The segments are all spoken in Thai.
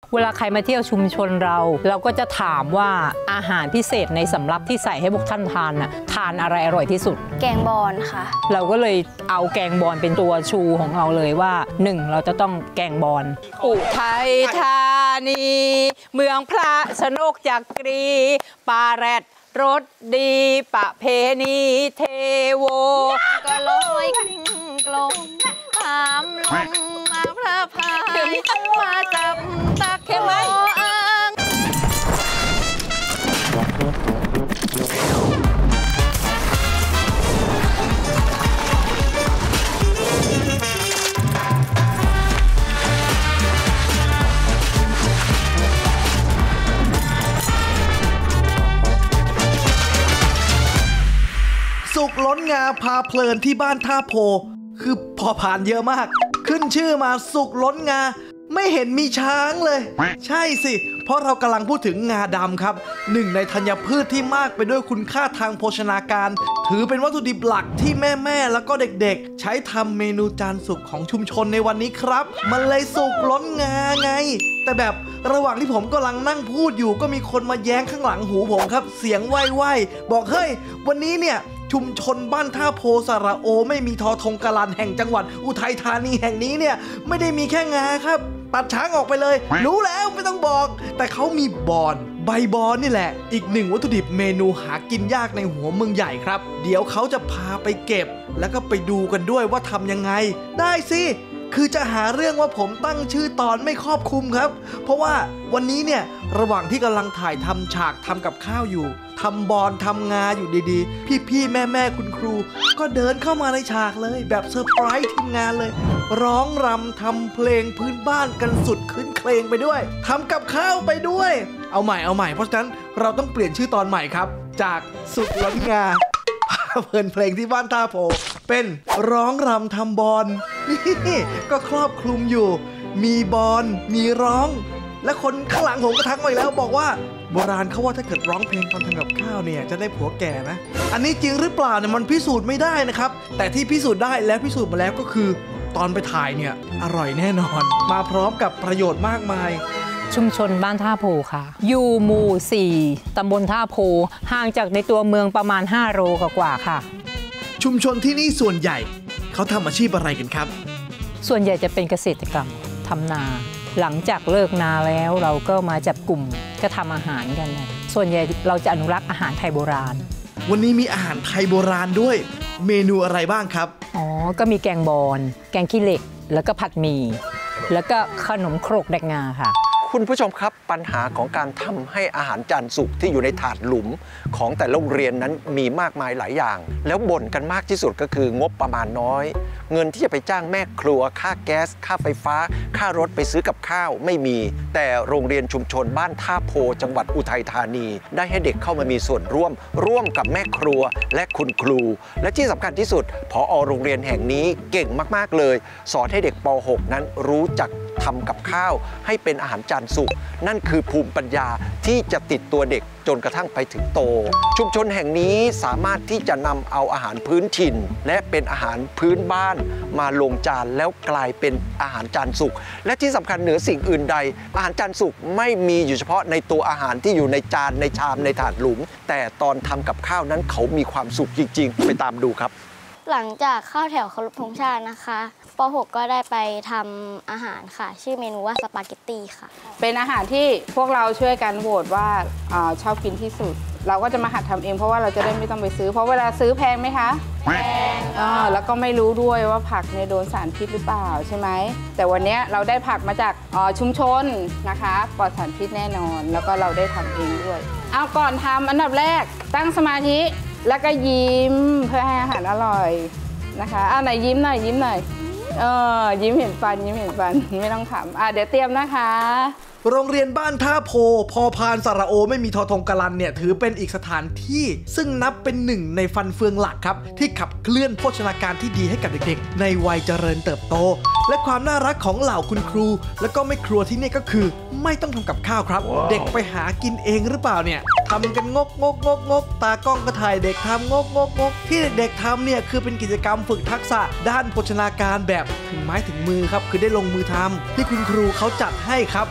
เวลาใครมาเที่ยวชุมชนเราก็จะถามว่าอาหารพิเศษในสำรับที่ใส่ให้พวกท่านทานน่ะทานอะไรอร่อยที่สุดแกงบอนค่ะเราก็เลยเอาแกงบอนเป็นตัวชูของเราเลยว่า1เราจะต้องแกงบอนอุทัยธานีเมืองพระชนกจักรีปาแรดรสดีประเพณีเทโวก็ลอยกลิ้งกลมตามลมมาพระพายมาจับตักเข้มไหมสุกล้นงาพาเพลินที่บ้านท่าโพคือพอผ่านเยอะมากขึ้นชื่อมาสุกล้นงาไม่เห็นมีช้างเลยใช่สิเพราะเรากำลังพูดถึงงาดำครับหนึ่งในธัญพืชที่มากไปด้วยคุณค่าทางโภชนาการถือเป็นวัตถุดิบหลักที่แม่ๆแล้วก็เด็กๆใช้ทำเมนูจานสุกของชุมชนในวันนี้ครับมันเลยสุกล้นงาไงแต่แบบระหว่างที่ผมกำลังนั่งพูดอยู่ก็มีคนมาแย้งข้างหลังหูผมครับเสียงไหว้ๆบอกเฮ้ยวันนี้เนี่ยชุมชนบ้านท่าโพสระโอไม่มีทอธงกาลันแห่งจังหวัดอุทัยธานีแห่งนี้เนี่ยไม่ได้มีแค่งาครับตัดช้างออกไปเลยรู้แล้วไม่ต้องบอกแต่เขามีบอนใบบอนนี่แหละอีกหนึ่งวัตถุดิบเมนูหากินยากในหัวเมืองใหญ่ครับเดี๋ยวเขาจะพาไปเก็บแล้วก็ไปดูกันด้วยว่าทำยังไงได้สิคือจะหาเรื่องว่าผมตั้งชื่อตอนไม่ครอบคลุมครับเพราะว่าวันนี้เนี่ยระหว่างที่กำลังถ่ายทำฉากทำกับข้าวอยู่ทำบอนทำงาอยู่ดีๆพี่ๆแม่ๆคุณครูก็เดินเข้ามาในฉากเลยแบบเซอร์ไพรส์ทีมงานเลยร้องรำทำเพลงพื้นบ้านกันสุดขึ้นเคลงไปด้วยทำกับข้าวไปด้วยเอาใหม่เพราะฉะนั้นเราต้องเปลี่ยนชื่อตอนใหม่ครับจากสุกล้นงาเพลินเพลงที่บ้านท่าโพเป็นร้องรำทำบอนนี่ก็ครอบคลุมอยู่มีบอนมีร้องและคนข้างหลังผมก็ทักมาอีกแล้วบอกว่าโบราณเขาว่าถ้าเกิดร้องเพลงตอนทำกับข้าวเนี่ยจะได้ผัวแก่นะอันนี้จริงหรือเปล่าเนี่ยมันพิสูจน์ไม่ได้นะครับแต่ที่พิสูจน์ได้และพิสูจน์มาแล้วก็คือตอนไปถ่ายเนี่ยอร่อยแน่นอนมาพร้อมกับประโยชน์มากมายชุมชนบ้านท่าโพค่ะอยู่หมู่ 4 ตำบลท่าโพห่างจากในตัวเมืองประมาณ5 โลกว่าค่ะชุมชนที่นี่ส่วนใหญ่เขาทำอาชีพอะไรกันครับส่วนใหญ่จะเป็นเกษตรกรรมทำนาหลังจากเลิกนาแล้วเราก็มาจับกลุ่มก็ทำอาหารกันนะส่วนใหญ่เราจะอนุรักษ์อาหารไทยโบราณวันนี้มีอาหารไทยโบราณด้วยเมนูอะไรบ้างครับก็มีแกงบอนแกงขี้เหล็กแล้วก็ผัดหมี่แล้วก็ขนมครกแดกงาค่ะคุณผู้ชมครับปัญหาของการทำให้อาหารจานสุกที่อยู่ในถาดหลุมของแต่ละโรงเรียนนั้นมีมากมายหลายอย่างแล้วบ่นกันมากที่สุดก็คืองบประมาณน้อยเงินที่จะไปจ้างแม่ครัวค่าแก๊สค่าไฟฟ้าค่ารถไปซื้อกับข้าวไม่มีแต่โรงเรียนชุมชนบ้านท่าโพจังหวัดอุทัยธานีได้ให้เด็กเข้ามามีส่วนร่วมกับแม่ครัวและคุณครูและที่สำคัญที่สุดผอ.โรงเรียนแห่งนี้เก่งมากๆเลยสอนให้เด็กป .6 นั้นรู้จักทำกับข้าวให้เป็นอาหารจานสุกนั่นคือภูมิปัญญาที่จะติดตัวเด็กจนกระทั่งไปถึงโตชุมชนแห่งนี้สามารถที่จะนำเอาอาหารพื้นถิ่นและเป็นอาหารพื้นบ้านมาลงจานแล้วกลายเป็นอาหารจานสุกและที่สำคัญเหนือสิ่งอื่นใดอาหารจานสุกไม่มีอยู่เฉพาะในตัวอาหารที่อยู่ในจานในชามในถาดหลุมแต่ตอนทำกับข้าวนั้นเขามีความสุขจริงๆไปตามดูครับหลังจากเข้าแถวเคารพธงชาตินะคะป .6 ก็ได้ไปทำอาหารค่ะชื่อเมนูว่าสปาเกตตี้ค่ะเป็นอาหารที่พวกเราช่วยกันโหวตว่าชอบกินที่สุดเราก็จะมาหัดทำเองเพราะว่าเราจะได้ไม่ต้องไปซื้อเพราะเวลาซื้อแพงไหมคะแพงแล้วก็ไม่รู้ด้วยว่าผักเนี่ยโดนสารพิษหรือเปล่าใช่ไหมแต่วันนี้เราได้ผักมาจากชุมชนนะคะปลอดสารพิษแน่นอนแล้วก็เราได้ทำเองด้วยเอาก่อนทำอันดับแรกตั้งสมาธิแล้วก็ยิ้มเพื่อให้อาหารอร่อยนะคะไหนยิ้มหน่อยยิ้มเห็นฟันไม่ต้องขำเดี๋ยวเตรียมนะคะโรงเรียนบ้านท่าโพพอพานสระโอไม่มีทอธงกาลันเนี่ยถือเป็นอีกสถานที่ซึ่งนับเป็นหนึ่งในฟันเฟืองหลักครับที่ขับเคลื่อนโภชนาการที่ดีให้กับเด็กๆในวัยเจริญเติบโตและความน่ารักของเหล่าคุณครูและก็แม่ครัวที่นี่ก็คือไม่ต้องทำกับข้าวครับเด็กไปหากินเองหรือเปล่าเนี่ยทำกันงกตากล้องก็ถ่ายเด็กทำงกที่เด็กๆทำเนี่ยคือเป็นกิจกรรมฝึกทักษะด้านโภชนาการแบบถึงไม้ถึงมือครับคือได้ลงมือทำที่คุณครูเขาจัดให้ครับไม่ใช่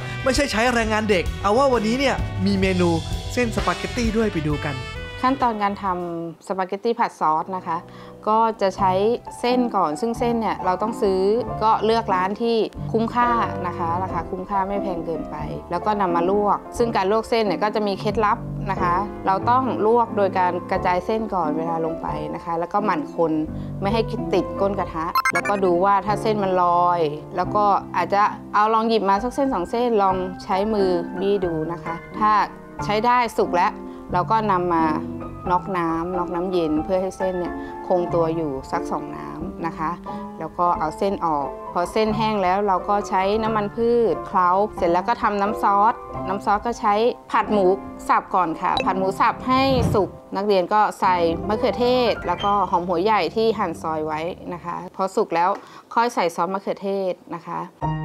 ใช้แรงงานเด็ก เอาว่าวันนี้เนี่ยมีเมนูเส้นสปาเกตตี้ด้วยไปดูกันขั้นตอนการทำสปาเกตตี้ผัดซอสนะคะ ก็จะใช้เส้นก่อนซึ่งเส้นเนี่ยเราต้องซื้อก็เลือกร้านที่คุ้มค่านะคะราคาคุ้มค่าไม่แพงเกินไป แล้วก็นำมาลวกซึ่งการลวกเส้นเนี่ยก็จะมีเคล็ดลับนะคะ เราต้องลวกโดยการกระจายเส้นก่อนเวลาลงไปนะคะ แล้วก็หมั่นคนไม่ให้ติดก้นกระทะแล้วก็ดูว่าถ้าเส้นมันลอย แล้วก็อาจจะเอาลองหยิบมาสักเส้น2 เส้นลองใช้มือบี้ดูนะคะ ถ้าใช้ได้สุกแล้วเราก็นำมาน็อกน้ำเย็นเพื่อให้เส้นเนี่ยคงตัวอยู่สัก2 น้ำนะคะแล้วก็เอาเส้นออกพอเส้นแห้งแล้วเราก็ใช้น้ำมันพืชเคล้าเสร็จแล้วก็ทำน้ำซอสก็ใช้ผัดหมูสับก่อนค่ะผัดหมูสับให้สุกนักเรียนก็ใส่มะเขือเทศแล้วก็หอมหัวใหญ่ที่หั่นซอยไว้นะคะพอสุกแล้วค่อยใส่ซอสมะเขือเทศนะคะ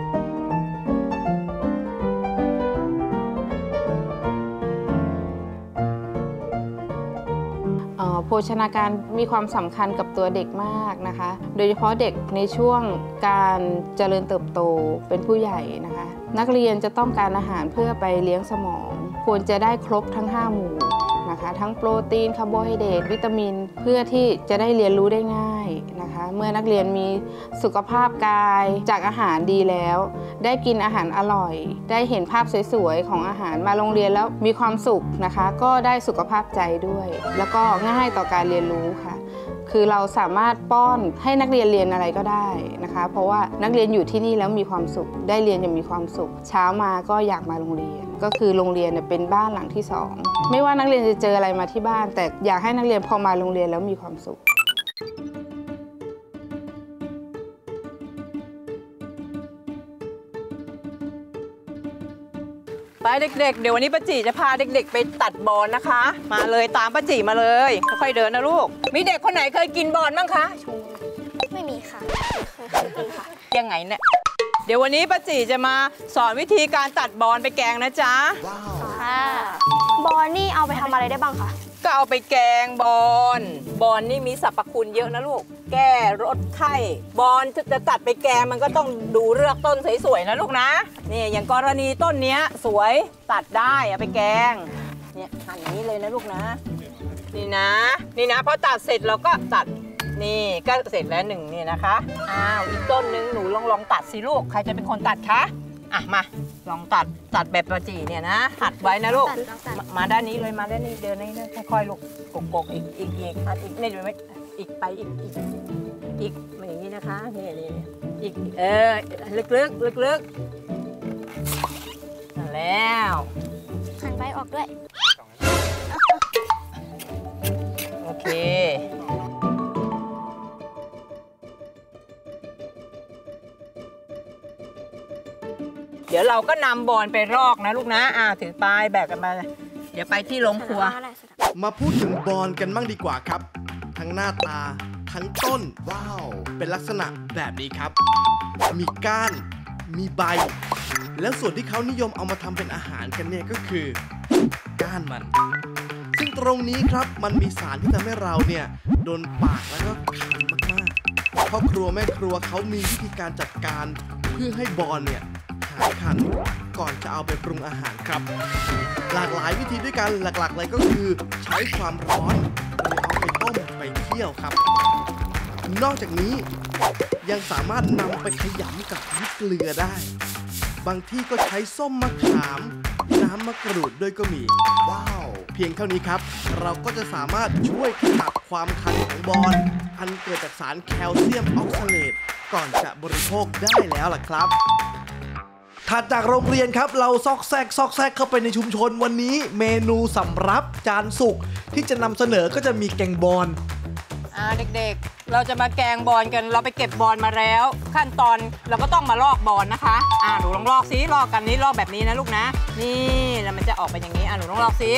โภชนาการมีความสำคัญกับตัวเด็กมากนะคะโดยเฉพาะเด็กในช่วงการเจริญเติบโตเป็นผู้ใหญ่นะคะนักเรียนจะต้องการอาหารเพื่อไปเลี้ยงสมองควรจะได้ครบทั้ง5 หมู่นะคะทั้งโปรตีนคาร์โบไฮเดรตวิตามินเพื่อที่จะได้เรียนรู้ได้ง่ายนะคะเมื่อนักเรียนมีสุขภาพกายจากอาหารดีแล้วได้กินอาหารอร่อยได้เห็นภาพสวยๆของอาหารมาโรงเรียนแล้วมีความสุขนะคะก็ได้สุขภาพใจด้วยแล้วก็ง่ายต่อการเรียนรู้ค่ะคือเราสามารถป้อนให้นักเรียนเรียนอะไรก็ได้นะคะเพราะว่านักเรียนอยู่ที่นี่แล้วมีความสุขได้เรียนอย่างมีความสุขเช้ามาก็อยากมาโรงเรียนก็คือโรงเรียนเป็นบ้านหลังที่2ไม่ว่านักเรียนจะเจออะไรมาที่บ้านแต่อยากให้นักเรียนพอมาโรงเรียนแล้วมีความสุขไปเด็กๆเดี๋ยววันนี้ป้าจีจะพาเด็กๆไปตัดบอลนะคะมาเลยตามป้าจีมาเลยค่อยๆเดินนะลูกมีเด็กคนไหนเคยกินบอลบ้างคะไม่มีค่ะเคยกินค่ะยังไงเนี่ยเดี๋ยววันนี้ป้าจีจะมาสอนวิธีการตัดบอลไปแกงนะจ๊ะค่ะบอลนี่เอาไปทำอะไรได้บ้างคะก็เอาไปแกงบอลนี่มีสรรพคุณเยอะนะลูกแก้ลดไข้บอลจะตัดไปแกงมันก็ต้องดูเลือกต้นสวยๆนะลูกนะนี่อย่างกรณีต้นเนี้ยสวยตัดได้เอาไปแกงเนี่ยหั่นอย่างนี้เลยนะลูกนะนี่นะพอตัดเสร็จเราก็ตัดนี่ก็เสร็จแล้ว1นี่นะคะอ้าวอีกต้นนึงหนูลองตัดสิลูกใครจะเป็นคนตัดคะอ่ะมาลองตัดแบบป้าจีเนี่ยนะหัดไว้นะลูกมาด้านนี้เลยมาด้านนี้เดินนี่ค่อยๆลูกกกอีกตัดอีกนี่ดูไหมอีกไปอีกมาอย่างนี้นะคะนี่อีกลึกแล้วหันไปออกด้วยโอเคเดี๋ยวเราก็นำบอลไปรอกนะลูกนะถือปลายแบกกันมาเดี๋ยวไปที่โรงครัวมาพูดถึงบอลกันบ้างดีกว่าครับทั้งหน้าตาทั้งต้นว้าวเป็นลักษณะแบบนี้ครับมีก้านมีใบแล้วส่วนที่เขานิยมเอามาทำเป็นอาหารกันเนี่ยก็คือก้านมันซึ่งตรงนี้ครับมันมีสารที่ทำให้เราเนี่ยโดนปากแล้วก็คันมากๆพ่อครัวแม่ครัวเขามีวิธีการจัดการเพื่อให้บอลเนี่ยหายคันก่อนจะเอาไปปรุงอาหารครับหลากหลายวิธีด้วยกันหลักๆเลยก็คือใช้ความร้อนเอาไปต้มไปเคี่ยวครับนอกจากนี้ยังสามารถนำไปขยำกับน้ำเกลือได้บางที่ก็ใช้ส้มมะขามน้ำมะกรูดด้วยก็มีว้าวเพียงเท่านี้ครับเราก็จะสามารถช่วยขับความคันของบอลอันเกิดจากสารแคลเซียมออกซาเลตก่อนจะบริโภคได้แล้วล่ะครับถัดจากโรงเรียนครับเราซอกแซกเข้าไปในชุมชนวันนี้เมนูสำรับจานสุกที่จะนำเสนอก็จะมีแกงบอลเด็กๆเราจะมาแกงบอลกันเราไปเก็บบอลมาแล้วขั้นตอนเราก็ต้องมาลอกบอลนะคะหนูลองลอกซิลอกกันนี้ลอกแบบนี้นะลูกนะนี่แล้วมันจะออกเป็นอย่างนี้หนูลองลอกซิ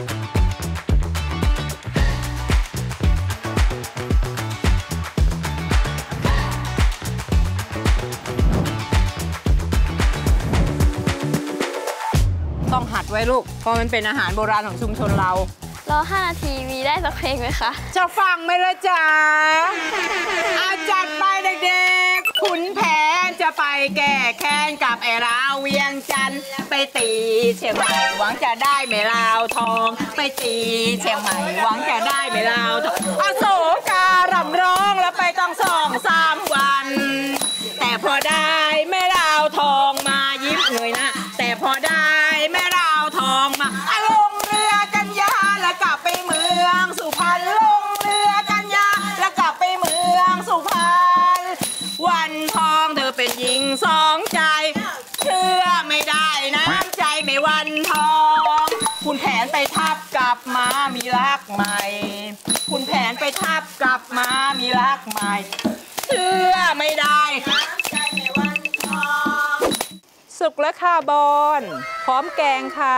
ต้องหัดไว้ลูกเพราะมันเป็นอาหารโบราณของชุมชนเรารอ5 นาทีมีได้สักเพลงไหมคะจะฟังไหมล่ะจ๊ะจัดไปเด็กๆขุนแผนจะไปแก้แค้นกับไอ้ราวเวียงจันทร์ไปตีเชียงใหม่หวังจะได้แม่ลาวทองไปตีเชียงใหม่หวังจะได้แม่ลาวทองอโศการำร้องแล้วไปต้อง2-3 วัน แต่พอได้แม่ลาวทองมายิ้มเงยนะแต่พอได้แม่ลาวทองมาลงเรือกันยาแล้วกลับไปเมืองสุพรรณลงเรือกันยาแล้วกลับไปเมืองสุพรรณวันทองเธอเป็นหญิงสองใจเชื่อไม่ได้น้ำใจไม่วันทองคุณแผนไปทับกลับมามีรักใหม่คุณแผนไปทับกลับมามีรักใหม่เชื่อไม่ได้น้ำใจไม่วันทองสุกแล้วค่ะบอนพร้อมแกงค่ะ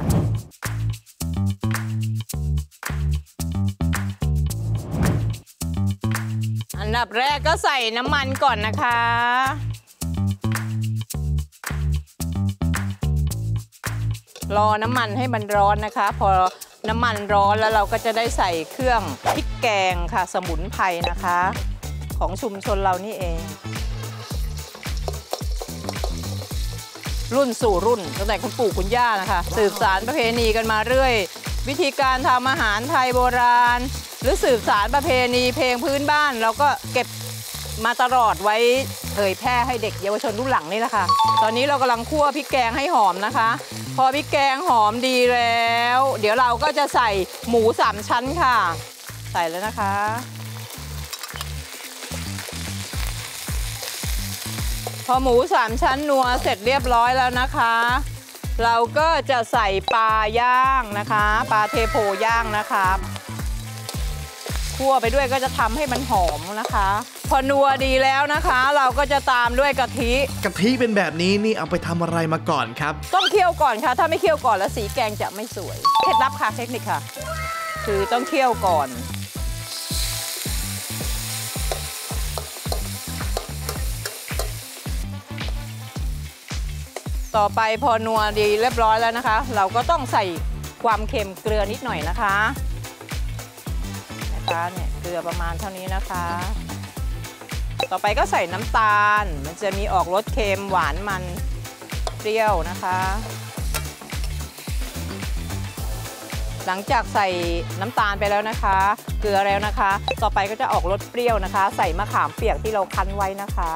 อันดับแรกก็ใส่น้ำมันก่อนนะคะรอน้ำมันให้มันร้อนนะคะพอน้ำมันร้อนแล้วเราก็จะได้ใส่เครื่องพริกแกงค่ะสมุนไพรนะคะของชุมชนเรานี่เองรุ่นสู่รุ่นตั้งแต่คุณปู่คุณย่านะคะสืบสานประเพณีกันมาเรื่อยวิธีการทำอาหารไทยโบราณหรือสืบสานประเพณีเพลงพื้นบ้านเราก็เก็บมาตลอดไว้เผยแพร่ให้เด็กเยาวชนรุ่นหลังนี่แหละค่ะตอนนี้เรากำลังคั่วพริกแกงให้หอมนะคะพอพริกแกงหอมดีแล้วเดี๋ยวเราก็จะใส่หมู3 ชั้นค่ะใส่แล้วนะคะพอหมู3 ชั้นนัวเสร็จเรียบร้อยแล้วนะคะเราก็จะใส่ปลาย่างนะคะปลาเทโพย่างนะคะคั่วไปด้วยก็จะทำให้มันหอมนะคะพอนัวดีแล้วนะคะเราก็จะตามด้วยกะทิเป็นแบบนี้นี่เอาไปทำอะไรมาก่อนครับต้องเคี่ยวก่อนค่ะถ้าไม่เคี่ยวก่อนแล้วสีแกงจะไม่สวยเคล็ดลับค่ะเทคนิคค่ะคือต้องเคี่ยวก่อนต่อไปพอนัวดีเรียบร้อยแล้วนะคะเราก็ต้องใส่ความเค็มเกลือนิดหน่อยนะคะเนี่ยเกลือประมาณเท่านี้นะคะต่อไปก็ใส่น้ำตาลมันจะมีออกรสเค็มหวานมันเปรี้ยวนะคะหลังจากใส่น้ำตาลไปแล้วนะคะเกลือแล้วนะคะต่อไปก็จะออกรสเปรี้ยวนะคะใส่มะขามเปียกที่เราคั้นไว้นะคะ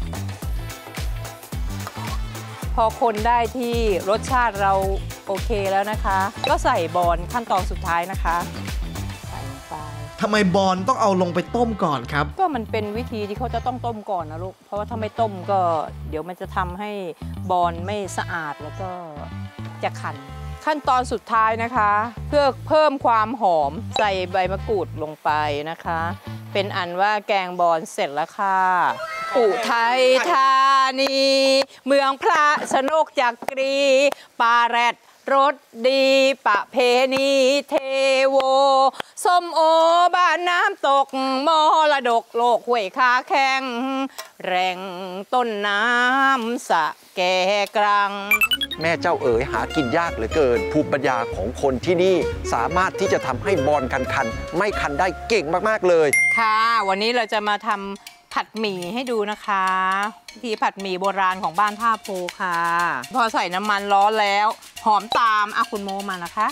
พอคนได้ที่รสชาติเราโอเคแล้วนะคะก็ใส่บอนขั้นตอนสุดท้ายนะคะใส่ลงไปทำไมบอนต้องเอาลงไปต้มก่อนครับก็มันเป็นวิธีที่เขาจะต้องต้มก่อนนะลูกเพราะว่าถ้าไม่ต้มก็เดี๋ยวมันจะทำให้บอนไม่สะอาดแล้วก็จะขันขั้นตอนสุดท้ายนะคะเพื่อเพิ่มความหอมใส่ใบมะกรูดลงไปนะคะเป็นอันว่าแกงบอนเสร็จแล้วค่ะอุทัยธานีเมืองพระชนกจักรีปาแรดรสดีประเพณีเทโวส้มโอบ้านน้ำตกมรดกโลกห้วยขาแข้งแรงต้นน้ำสะแก่กรังแม่เจ้าเอ๋ยหากินยากเหลือเกินภูมิปัญญาของคนที่นี่สามารถที่จะทำให้บอนคันๆไม่คันได้เก่งมากๆเลยค่ะวันนี้เราจะมาทำผัดหมี่ให้ดูนะคะวิธีผัดหมี่โบราณของบ้านท่าโพค่ะพอใส่น้ำมันร้อนแล้วหอมตามคุณโมมานะคะ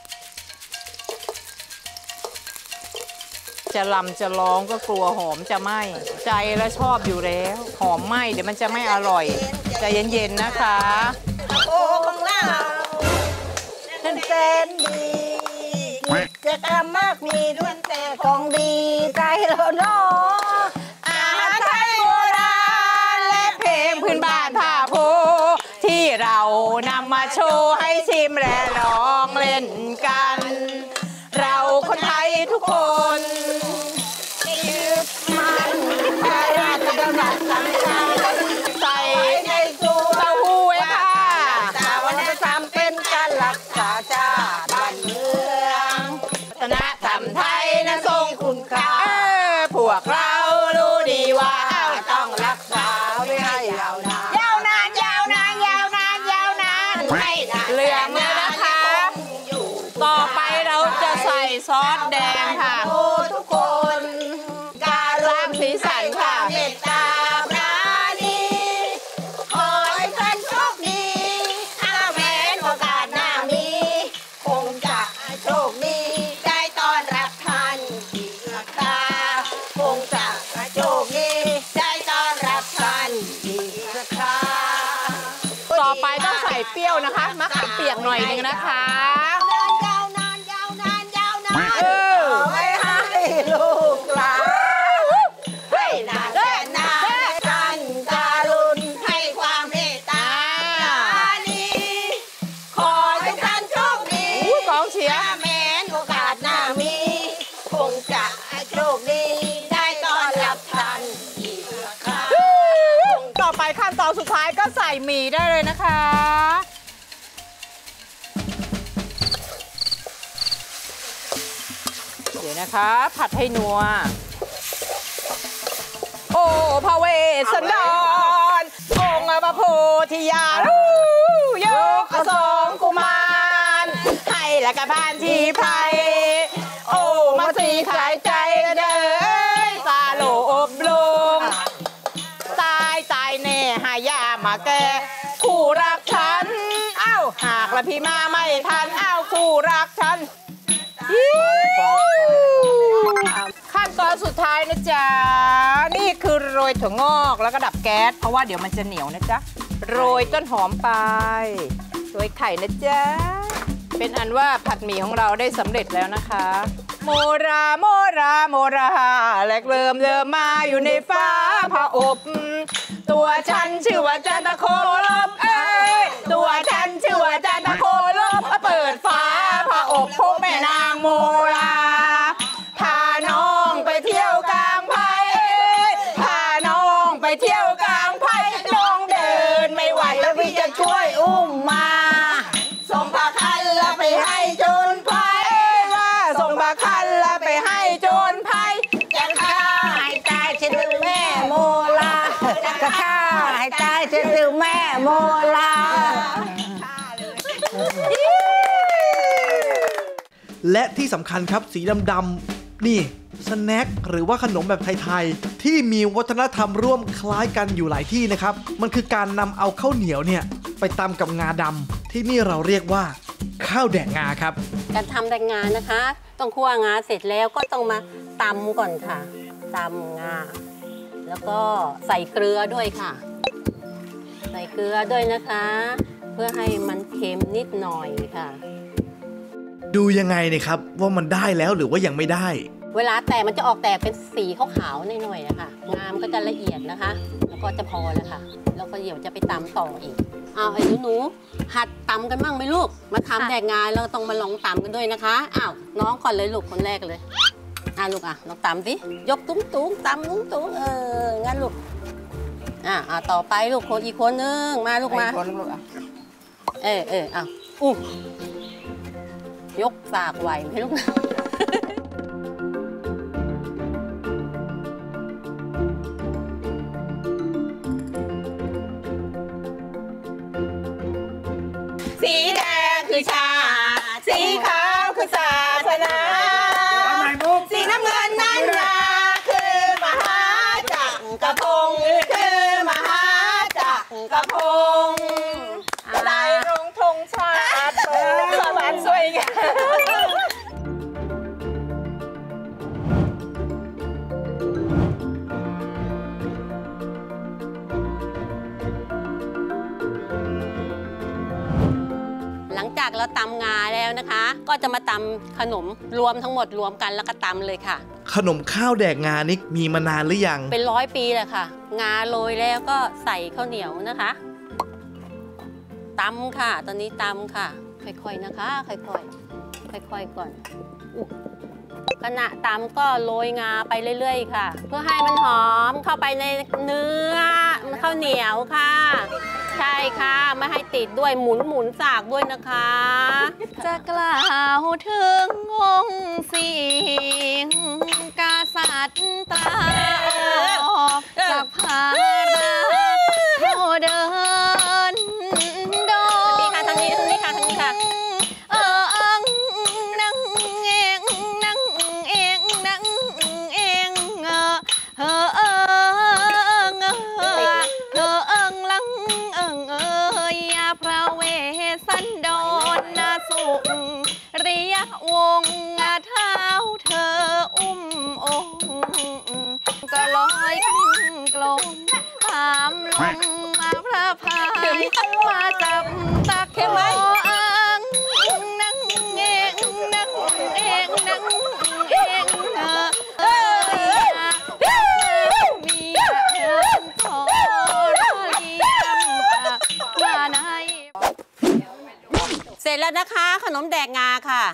จะลำจะร้องก็กลัวหอมจะไหม้ใจแล้วชอบอยู่แล้วหอมไหม้เดี๋ยวมันจะไม่อร่อยใจเย็นๆนะคะโอ้ของเรานั่นแสนดีกิจกรรมมากมีล้วนแต่ของดีใจเราเนาะอาหารไทยโบราณและเพลงพื้นบ้านท่าโพที่เรานำมาโชว์ให้ชิมและร้องเล่นกันเราคนไทยทุกคนยึดมันพระราชดำรัสสำคัญใส่ในสูตรเต้าหู้ค่ะแต่วันนี้ทำเป็นการรักษาชาติบ้านเมืองวัฒนธรรมไทยนั้นทรงคุณค่าพวกเรารู้ดีว่าต้องรักษาไว้ให้ยาวนานยาวนานยาวนานยาวนานยาวนานให้เหลืองเลยนะคะต่อไปเราจะใส่ซอสแดงค่ะทุกคนการสร้างสีสันค่ะเมตตาพระยวนะคะมะขามเปียกหน่อยนึงนะคะยาวนานยาวนานยาวนานไม่ให้ลูกหลานให้นานแสนนานท่านการุณให้ความเมตตานี้ขอให้ท่านโชคดีกองเชียร์แม้นโอกาสหน้ามีคงจะโชคดีได้ต้อนรับท่านอีกครั้งต่อไปขั้นตอนสุดท้ายก็ใส่หมี่ได้เลยนะคะเดี๋ยวนะคะผัดให้นัวโอ้พระเวสสันดรองค์พระโพธิญาณยกกระสงกุมารให้และกระพานที่ไพรโอ้มาสีขายใจเด้อซาโลอบลงตายแน่หายามาแก่คู่รักฉันเอ้าหากละพี่มาไม่ทันเอ้าคู่รักฉันขั้นตอนสุดท้ายนะจ๊ะนี่คือโรยถั่วงอกแล้วก็ดับแก๊สเพราะว่าเดี๋ยวมันจะเหนียวนะจ๊ะโรยต้นหอมไปโรยไข่นะจ๊ะเป็นอันว่าผัดหมี่ของเราได้สำเร็จแล้วนะคะโมราโมราโมราแหลกเริ่มมาอยู่ในฟ้าผาอบตัวฉันชื่อว่าจันทโคลบตัวฉันชื่อว่าจันทโคลบเปิดฟ้าผาอบพบแม่นางโมราพาน้องไปเที่ยวกลางไผ่พาน้องไปเที่ยวกลางไผ่น้องเดินไม่ไหวแล้วพี่จะช่วยอุ้มมาส่งพาคันละไปให้โจรไผ่ว่าส่งพาคันละไปให้โจรไผ่จะฆ่าให้ตายจะลืมแม่โมราจะฆ่าให้ตายจะลืมแม่โมราและที่สำคัญครับสีดำๆนี่สแน็คหรือว่าขนมแบบไทยๆที่มีวัฒนธรรมร่วมคล้ายกันอยู่หลายที่นะครับมันคือการนำเอาข้าวเหนียวเนี่ยไปตำกับงาดำที่นี่เราเรียกว่าข้าวแดกงาครับการทำแดกงานะคะต้องคั่วงาเสร็จแล้วก็ต้องมาตำก่อนค่ะตำงาแล้วก็ใส่เกลือด้วยค่ะใส่เกลือด้วยนะคะ เพื่อให้มันเค็มนิดหน่อยค่ะดูยังไงเนี่ยครับว่ามันได้แล้วหรือว่ายังไม่ได้เวลาแตกมันจะออกแตกเป็นสีขาวๆหน่อยๆนะคะงามก็จะละเอียดนะคะ แล้วก็จะพอแล้วค่ะแล้วก็เดี๋ยวจะไปตำต่ออีกเอาไอ้หนูหัดตำกันบ้างไหมลูกมาทำแดกงาแล้วต้องมาลองตำกันด้วยนะคะอ้าวน้องก่อนเลยลูกคนแรกเลยลูกลองตำสิยกตุ้งตำตุ้งงั้นลูกต่อไปลูกคนอีกคนนึงมาลูกมายกสากไหวไหมลูกนะสีแดงคือชาสีขาวคือศาสนาสีน้ำเงินนั้นนาคือมหาจักรพงศ์คือมหาจักรพงศ์ได้รงธงชาติเปิดสวรรค์สวยงามหลังจากเราตำงาแล้วนะคะ ก็จะมาตำขนมรวมทั้งหมดรวมกันแล้วก็ตำเลยค่ะขนมข้าวแดกงานี่มีมานานหรือยังเป็น100 ปีเลยค่ะงาโรยแล้วก็ใส่ข้าวเหนียวนะคะตำค่ะตอนนี้ตำค่ะค่อยๆนะคะค่อยๆก่อนขณะตำก็โรยงาไปเรื่อยๆค่ะเพื่อให้มันหอมเข้าไปในเนื้อข้าวเหนียวค่ะใช่ค่ะไม่ให้ติดด้วยหมุนสากด้วยนะคะจะกล่าวถึงองค์สิงกษัตริย์ตราออกจากภาราเขาเดินดงนี่ค่ะทางนี้ค่ะนั่งเองลังพระเวสสันดรสุริยวงศ์เท้าเธออุ้มองค์ก็ลอยขึ้นกลมตามลมพระพพายมาจับตะโกนังเองนังเองนังเองมีเอิญขอเลี้ยงมาในเสร็จแล้วนะคะขนมแดกงาค่ะ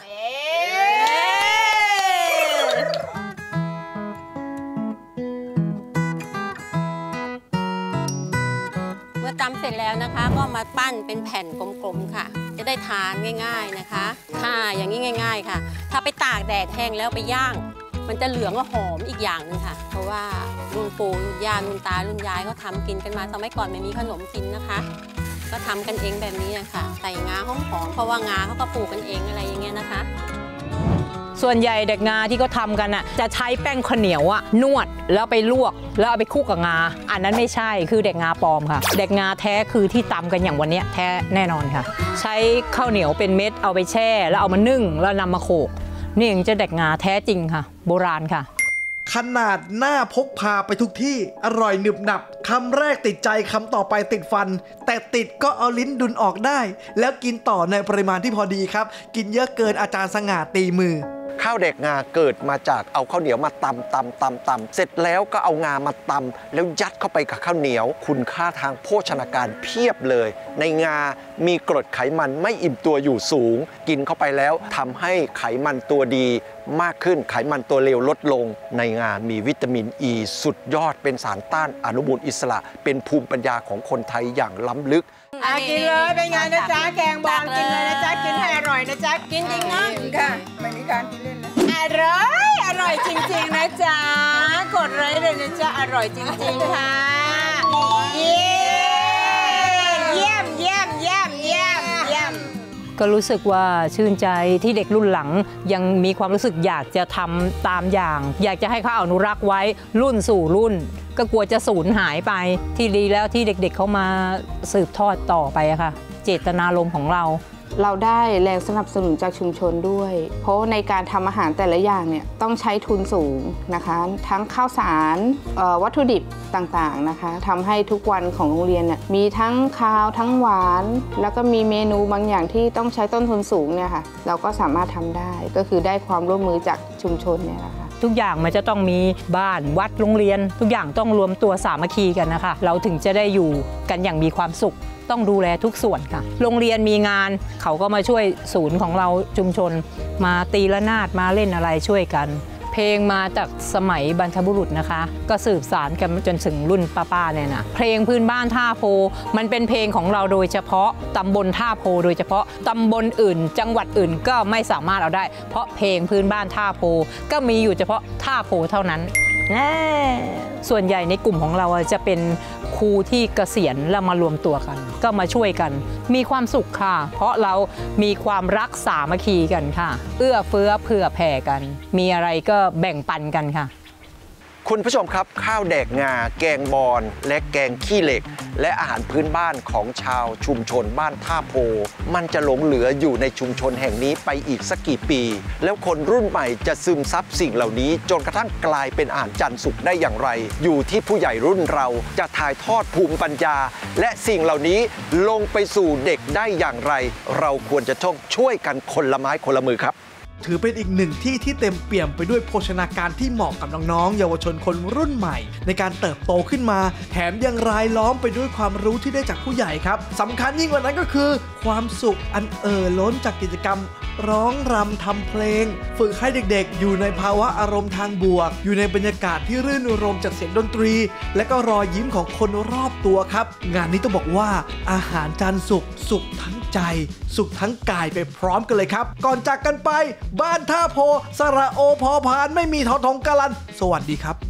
เมื่อตำเสร็จแล้วนะคะก็มาปั้นเป็นแผ่นกลมๆค่ะจะได้ทานง่ายๆนะคะค่ะอย่างนี้ง่ายๆค่ะถ้าไปตากแดดแห้งแล้วไปย่างมันจะเหลืองและหอมอีกอย่างนึงค่ะเพราะว่ารุ่นปู่รุ่นย่ารุ่นตารุ่นยายเขาทำกินกันมาสมัยก่อนไม่มีขนมกินนะคะก็ทำกันเองแบบนี้ค่ะใส่งาหอมๆเพราะว่างาเขาก็ปลูกกันเองอะไรอย่างเงี้ยนะคะส่วนใหญ่เด็กงาที่เขาทำกันอ่ะจะใช้แป้งข้าวเหนียวอ่ะนวดแล้วไปลวกแล้วเอาไปคลุกกับงาอันนั้นไม่ใช่คือเด็กงาปลอมค่ะเด็กงาแท้คือที่ตำกันอย่างวันนี้แท้แน่นอนค่ะใช้ข้าวเหนียวเป็นเม็ดเอาไปแช่แล้วเอามานึ่งแล้วนำมาโขลกนี่ถึงจะเด็กงาแท้จริงค่ะโบราณค่ะขนาดหน้าพกพาไปทุกที่อร่อยหนึบหนับคำแรกติดใจคำต่อไปติดฟันแต่ติดก็เอาลิ้นดุลออกได้แล้วกินต่อในปริมาณที่พอดีครับกินเยอะเกินอาจารย์สง่าตีมือข้าวแดกงาเกิดมาจากเอาข้าวเหนียวมาตำเสร็จแล้วก็เอางามาตำแล้วยัดเข้าไปกับข้าวเหนียวคุณค่าทางโภชนาการเพียบเลยในงามีกรดไขมันไม่อิ่มตัวอยู่สูงกินเข้าไปแล้วทำให้ไขมันตัวดีมากขึ้นไขมันตัวเลวลดลงในงามีวิตามินอีสุดยอดเป็นสารต้านอนุมูลอิสระเป็นภูมิปัญญาของคนไทยอย่างล้ำลึกกินเลยเป็นไงนะจ๊ะแกงบอลกินเลยนะจ๊ะกินให้อร่อยนะจ๊ะกินจริงนะค่ะไม่มีการกินเล่นนะอร่อยจริงๆนะจ๊ะกดไลค์เลยนะจ๊ะอร่อยจริงๆค่ะเยี่ยมก็รู้สึกว่าชื่นใจที่เด็กรุ่นหลังยังมีความรู้สึกอยากจะทำตามอย่างอยากจะให้เขาอนุรักษ์ไว้รุ่นสู่รุ่นก็กลัวจะสูญหายไปที่ดีแล้วที่เด็กๆเขามาสืบทอดต่อไปอะค่ะเจตนารมณ์ของเราได้แรงสนับสนุนจากชุมชนด้วยเพราะในการทำอาหารแต่ละอย่างเนี่ยต้องใช้ทุนสูงนะคะทั้งข้าวสารวัตถุดิบต่างๆนะคะทำให้ทุกวันของโรงเรียนเนี่ยมีทั้งคาวทั้งหวานแล้วก็มีเมนูบางอย่างที่ต้องใช้ต้นทุนสูงเนี่ยค่ะเราก็สามารถทำได้ก็คือได้ความร่วมมือจากชุมชนเนี่ยนะคะทุกอย่างมันจะต้องมีบ้านวัดโรงเรียนทุกอย่างต้องรวมตัวสามัคคีกันนะคะเราถึงจะได้อยู่กันอย่างมีความสุขต้องดูแลทุกส่วนค่ะโรงเรียนมีงานเขาก็มาช่วยศูนย์ของเราชุมชนมาตีระนาดมาเล่นอะไรช่วยกันเพลงมาจากสมัยบรรพบุรุษนะคะก็สืบสานกันจนถึงรุ่นป้าๆเนี่ยนะเพลงพื้นบ้านท่าโพมันเป็นเพลงของเราโดยเฉพาะตำบลท่าโพโดยเฉพาะตำบลอื่นจังหวัดอื่นก็ไม่สามารถเอาได้เพราะเพลงพื้นบ้านท่าโพก็มีอยู่เฉพาะท่าโพเท่านั้นส่วนใหญ่ในกลุ่มของเราจะเป็นครูที่เกษียณแล้วมารวมตัวกันก็มาช่วยกันมีความสุขค่ะเพราะเรามีความรักสามัคคีกันค่ะเอื้อเฟื้อเผื่อแผ่กันมีอะไรก็แบ่งปันกันค่ะคุณผู้ชมครับข้าวแดกงาแกงบอนและแกงขี้เหล็กและอาหารพื้นบ้านของชาวชุมชนบ้านท่าโพมันจะหลงเหลืออยู่ในชุมชนแห่งนี้ไปอีกสักกี่ปีแล้วคนรุ่นใหม่จะซึมซับสิ่งเหล่านี้จนกระทั่งกลายเป็นอาหารจานสุกได้อย่างไรอยู่ที่ผู้ใหญ่รุ่นเราจะถ่ายทอดภูมิปัญญาและสิ่งเหล่านี้ลงไปสู่เด็กได้อย่างไรเราควรจะต้องช่วยกันคนละไม้คนละมือครับถือเป็นอีกหนึ่งที่ที่เต็มเปี่ยมไปด้วยโภชนาการที่เหมาะกับน้องๆเยาวชนคนรุ่นใหม่ในการเติบโตขึ้นมาแถมยังรายล้อมไปด้วยความรู้ที่ได้จากผู้ใหญ่ครับสำคัญยิ่งกว่านั้นก็คือความสุขอันล้นจากกิจกรรมร้องรำทำเพลงฝึกให้เด็กๆอยู่ในภาวะอารมณ์ทางบวกอยู่ในบรรยากาศที่รื่นรมจากเสียงดนตรีและก็รอยยิ้มของคนรอบตัวครับงานนี้ต้องบอกว่าอาหารจานสุขทั้งใจสุขทั้งกายไปพร้อมกันเลยครับก่อนจากกันไปบ้านท่าโพสระโอพอพานไม่มีทอทงกะลันสวัสดีครับ